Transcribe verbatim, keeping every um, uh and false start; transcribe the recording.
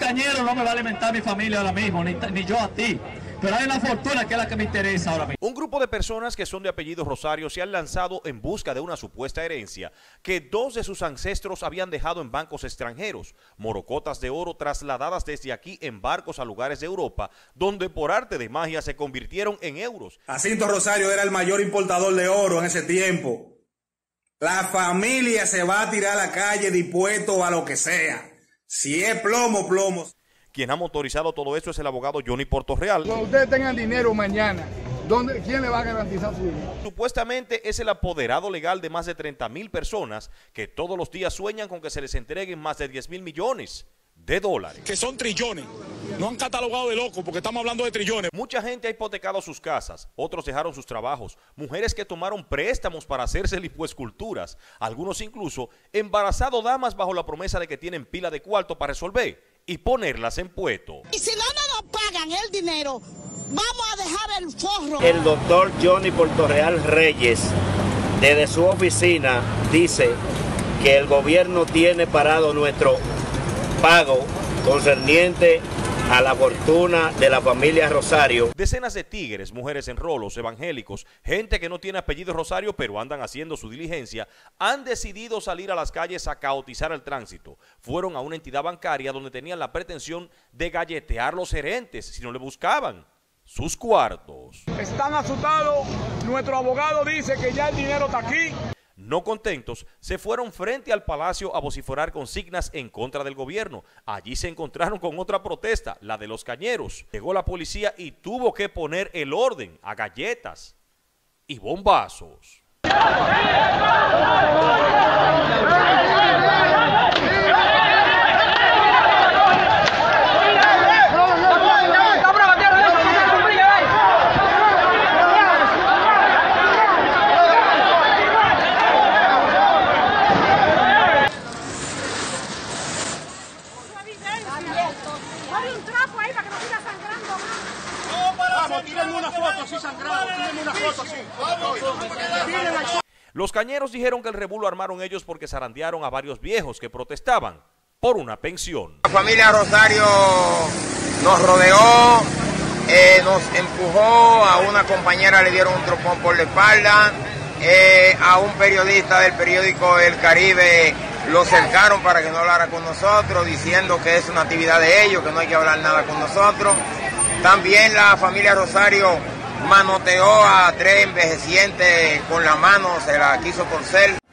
cañero no me va a alimentar mi familia ahora mismo, ni, ni yo a ti. Pero hay una fortuna que es la que me interesa ahora mismo. Un grupo de personas que son de apellido Rosario se han lanzado en busca de una supuesta herencia que dos de sus ancestros habían dejado en bancos extranjeros, morocotas de oro trasladadas desde aquí en barcos a lugares de Europa, donde por arte de magia se convirtieron en euros. Jacinto Rosario era el mayor importador de oro en ese tiempo. La familia se va a tirar a la calle dispuesto a lo que sea. Si es plomo, plomo. Quien ha motorizado todo esto es el abogado Johnny Portorreal. Cuando ustedes tengan dinero mañana, ¿dónde, ¿quién le va a garantizar su dinero? Supuestamente es el apoderado legal de más de treinta mil personas que todos los días sueñan con que se les entreguen más de diez mil millones de dólares. Que son trillones. No han catalogado de locos porque estamos hablando de trillones. Mucha gente ha hipotecado sus casas, otros dejaron sus trabajos, mujeres que tomaron préstamos para hacerse lipoesculturas, algunos incluso embarazado damas bajo la promesa de que tienen pila de cuarto para resolver y ponerlas en puesto. Y si no nos pagan el dinero, vamos a dejar el forro. El doctor Johnny Portorreal Reyes, desde su oficina, dice que el gobierno tiene parado nuestro pago concerniente a la fortuna de la familia Rosario. Decenas de tigres, mujeres en rolos, evangélicos, gente que no tiene apellido Rosario pero andan haciendo su diligencia, han decidido salir a las calles a caotizar el tránsito. Fueron a una entidad bancaria donde tenían la pretensión de galletear los gerentes si no le buscaban sus cuartos. Están asustados, nuestro abogado dice que ya el dinero está aquí. No contentos, se fueron frente al palacio a vociferar consignas en contra del gobierno. Allí se encontraron con otra protesta, la de los cañeros. Llegó la policía y tuvo que poner el orden a galletas y bombazos. Hay un trapo ahí para que no siga sangrando más. No, vamos, tírenme una foto así sangrado, tírenme una foto así. Los cañeros dijeron que el revuelo armaron ellos porque zarandearon a varios viejos que protestaban por una pensión. La familia Rosario nos rodeó, eh, nos empujó, a una compañera le dieron un tropón por la espalda, eh, a un periodista del periódico El Caribe lo cercaron para que no hablara con nosotros, diciendo que es una actividad de ellos, que no hay que hablar nada con nosotros. También la familia Rosario manoteó a tres envejecientes con la mano, se la quiso torcer.